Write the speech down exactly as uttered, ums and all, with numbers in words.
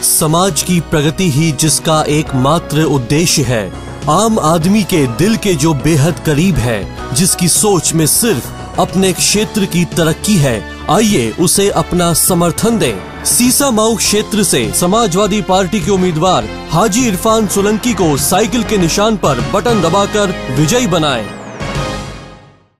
समाज की प्रगति ही जिसका एकमात्र उद्देश्य है, आम आदमी के दिल के जो बेहद करीब है, जिसकी सोच में सिर्फ अपने क्षेत्र की तरक्की है, आइए उसे अपना समर्थन दें। सीसामाऊ क्षेत्र से समाजवादी पार्टी के उम्मीदवार हाजी इरफान सोलंकी को साइकिल के निशान पर बटन दबाकर विजयी बनाएं।